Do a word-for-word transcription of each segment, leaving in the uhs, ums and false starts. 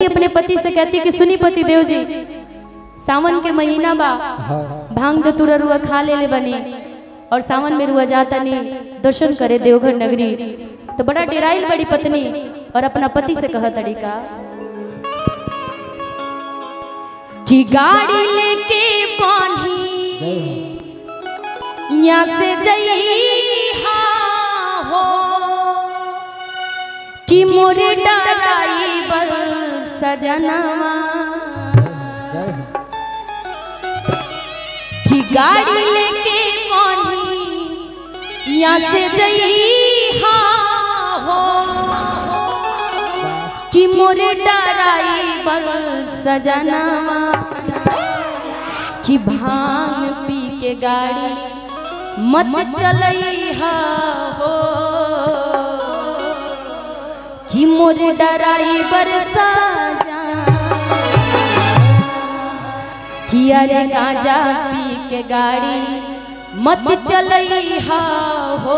अपने पति से कहती कि सुनी पति देव जी, सावन के महीना बा, भांग धतूरा रुआ खा ले ले बनी और सावन में रुआ जाता नहीं दर्शन करे देवघर नगरी। तो बड़ा डेराइल बड़ी पत्नी और अपना पति से कहा तरीका कि गाड़ी लेके पानी यहाँ से जइहा हो कि मोरे डराई बर सजनवा, कि गाड़ी लेके पानी यहाँ से जइहा हो कि मोरे डराई बर सजनवा, कि भांग पी के गाड़ी मत चलइहा हो कि मोरे डराई बरसा कि अरे गांजा पी के गाड़ी मत चलइहा हो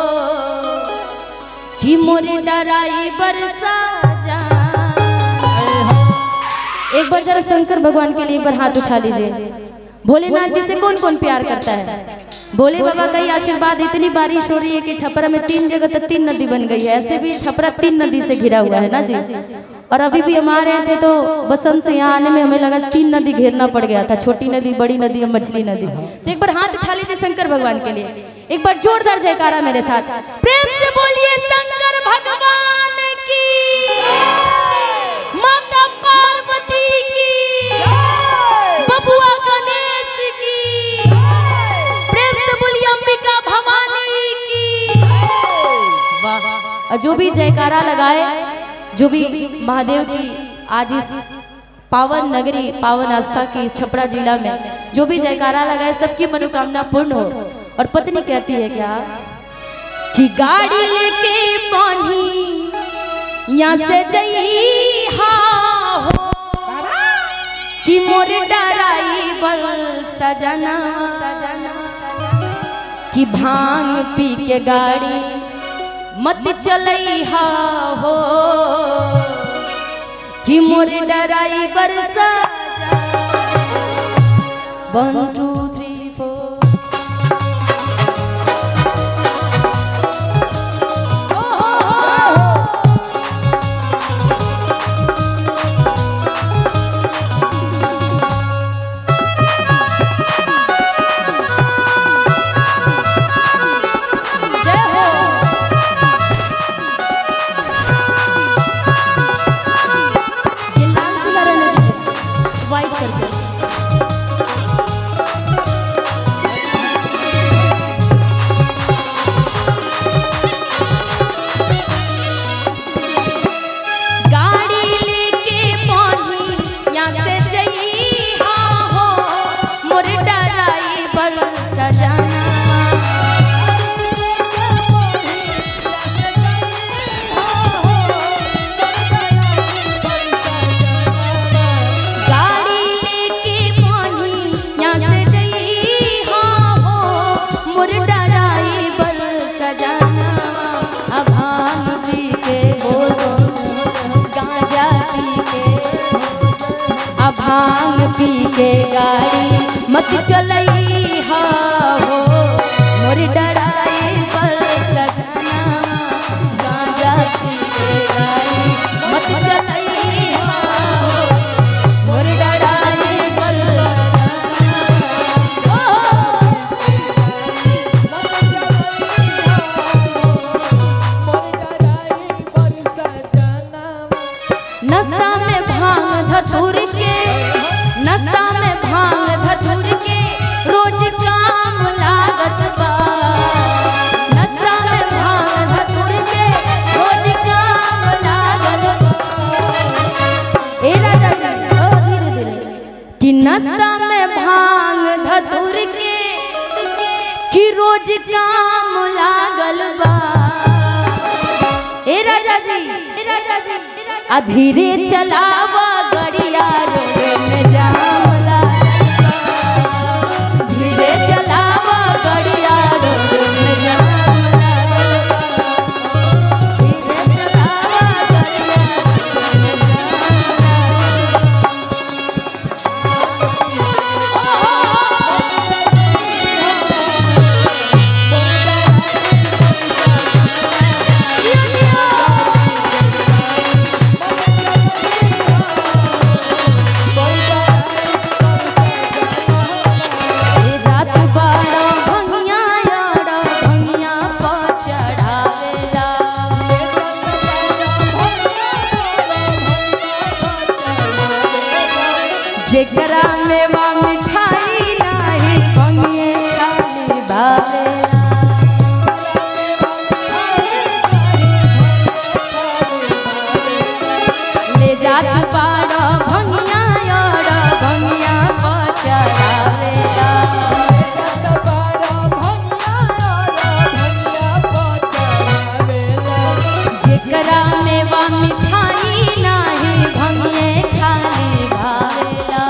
कि मोरे डराई बरसा जा। एक बार जरा शंकर भगवान के लिए एक बार हाथ उठा लीजिए। भोलेनाथ जी से कौन कौन प्यार करता है? भोले बाबा का ही आशीर्वाद, इतनी बारिश हो रही है कि छपरा में तीन जगह तक तीन नदी बन गई है। ऐसे भी छपरा तीन नदी से घिरा हुआ है ना जी। और अभी भी हम आ रहे थे तो बसंत से यहाँ आने में हमें लगा तीन नदी घेरना पड़ गया था, छोटी नदी, बड़ी नदी और मछली नदी। तो एक बार हाथ उठा लीजिए शंकर भगवान के लिए, एक बार जोरदार जयकारा मेरे साथ, प्रेम से बोलिए शंकर भगवान की, माता पार्वती की, बबुआ गणेश की, प्रेम से बोलिए अंबिका भवानी की। वाह। और जो भी जयकारा लगाए, जो भी महादेव की आज इस पावन नगरी, पावन आस्था की इस छपरा जिला में जो भी जयकारा लगाए, सबकी मनोकामना पूर्ण हो। और पत्नी कहती है क्या कि गाड़ी लेके पानी यहाँ से जइहा हो कि मोरे डराई बर सजना, कि भांग पी के गाड़ी मत चलइहा हो कि मोरे डराई बरसा जा। One two three four. भांग पी के गाड़ी मत चलइहा हो मोरे डराई बर सजना, गांजा पी के गाड़ी मत चलइहा हो मोरे डराई बर सजना। नशा में भांग धतूर के, नशा में भांग धतूर के रोज काम लागत बा, नशा में भांग धतूर के रोज काम लागत बा। ए राजा जी ओ धीरे धीरे कि नशा में भांग धतूर के कि रोज काम लागल बा। ए राजा जी, ए राजा जी आ धीरे चलावा गड़िया रोड में जाम लागल बा, धीरे चलावा गड़िया रोड में जाम लागल बा, धीरे चलावा गड़िया रोड में जाम लागल बा। जेकरा मेवा मिठाई नाही भंगिए खाली भावेला। ले जात पाड़ा भंगिया और भंगिया पचरावेला। जेकरा मेवा मिठाई नाही भंगिए खाली भावेला।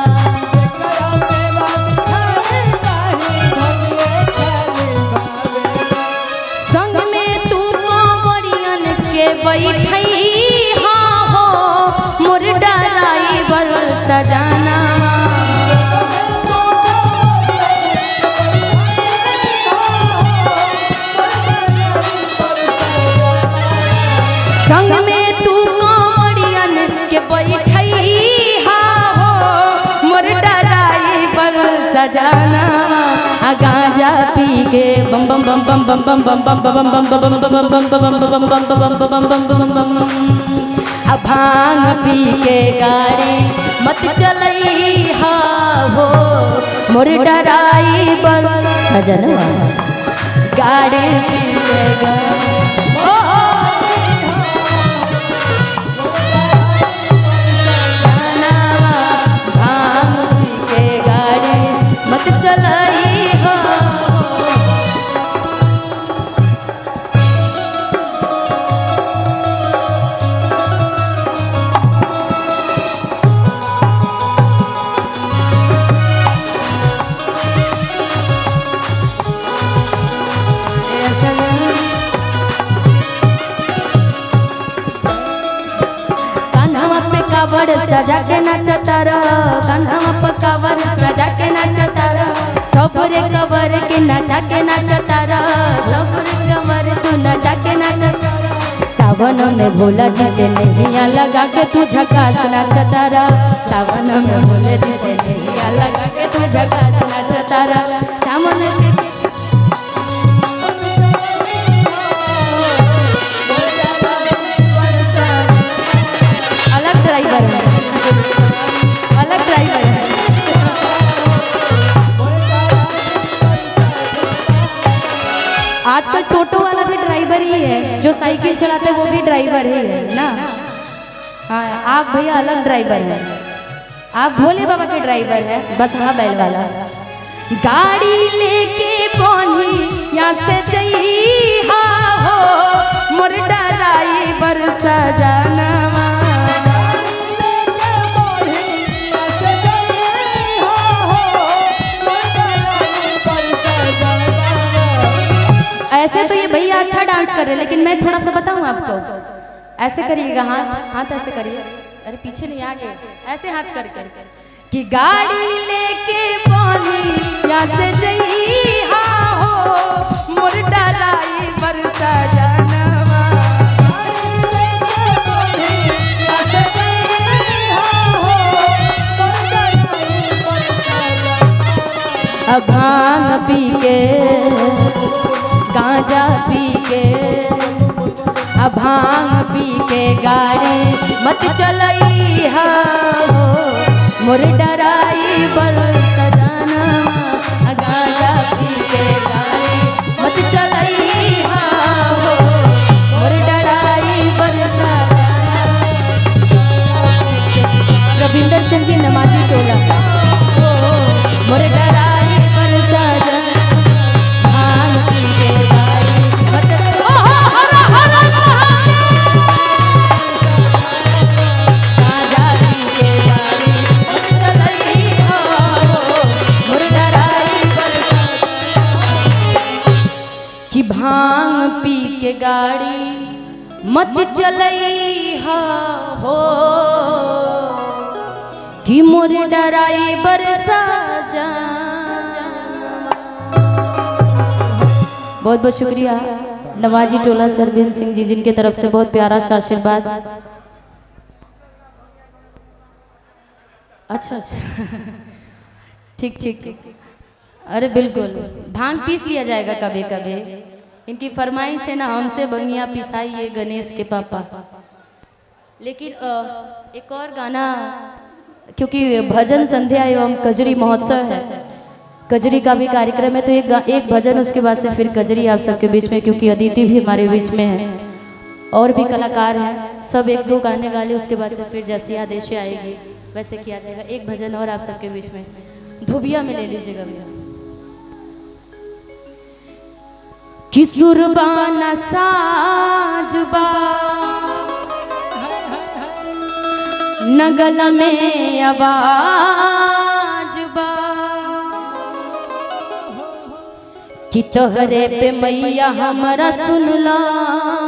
संग में तू कांवरियन के बैठई हाँ हो मोर ड्राइवर सजना। संग में तू कांवरियन के बैठई हाँ हो मोर ड्राइवर सजना। आ गांजा पी के बम बम बम बम बम बम बम बम बम बम बम बम बम बम बम बम बम बम बम। आ भांग पी के गाड़ी मत चलई हा हो मोर ड्राइवर सजना। गाड़ी पी के गाड़ी मत चलाई हो। कान्हा पे कावड़ सजा के नाचता रहो, कान्हा पे कावड़ सजा के नाचता रहो। सबरे कबर के नाचा के नाचता रहो, सबरे कबर तू नाचा के नाचता रहो। सावन में भोला जी से नैया लगा के तू झकास नाचता रहो। सावन में भोला जी से नैया लगा के तू झकास नाचता रहो। सावन के अलग ड्राइवर है, अलग ड्राइवर है। आजकल टोटो वाला भी ड्राइवर ही है, जो साइकिल चलाते हैं वो भी ड्राइवर ही है ना। हाँ आप भैया अलग ड्राइवर है, आप भोले बाबा के ड्राइवर है, बस हाँ बैल वाला। गाड़ी लेके पहुंची यहाँ से जई हाँ हो मोर ड्राइवर सजना। ऐसे तो ये भैया अच्छा डांस कर रहे हैं, लेकिन मैं थोड़ा सा बताऊं आपको। ऐसे करिएगा, हाथ हाथ ऐसे करिए, अरे पीछे नहीं आगे, ऐसे हाथ करके कि गाड़ी लेके पहुंची यहाँ से जई हाँ हो मोर ड्राइवर सजनवा। अब भांग पी के गांजा पी के अब भांग पी के गाड़ी मत चलई हा हो मोर ड्राइवर सजना। गांजा पी के गाड़ी मत चलई हा हो मोर ड्राइवर सजना। रविंदर सिंह जी नमाजी टोला मोर ड्राइवर सजना। भांग पी के गाड़ी मत गांजा पी के गाड़ी मत चलई हो मोर ड्राइवर कि भांग पी के गाड़ी मत चलई हो कि मोर ड्राइवर सजना। बहुत बहुत शुक्रिया नवाजी टोला सरवीन सिंह जी, जिनके तरफ से बहुत प्यारा सा आशीर्वाद। अच्छा अच्छा ठीक ठीक, अरे बिल्कुल भांग पीस लिया जाएगा कभी कभी। इनकी फरमाइश है ना, हमसे बंगिया पिसाइए गणेश के पापा। लेकिन एक और गाना क्योंकि भजन संध्या एवं कजरी महोत्सव है, कजरी का भी कार्यक्रम है, तो एक एक भजन उसके बाद से फिर कजरी आप सबके बीच में, क्योंकि अदिति भी हमारे बीच में है और भी कलाकार हैं, सब एक दो गाने गा ले, उसके बाद से फिर जैसे आदेश आएगी वैसे किया जाएगा। एक भजन और आप सबके बीच में धुबिया में ले लीजिएगा भैया। किशोरबाना साजबा नगल में आवाज बा कि तोहरे पे मैया हमारा सुनला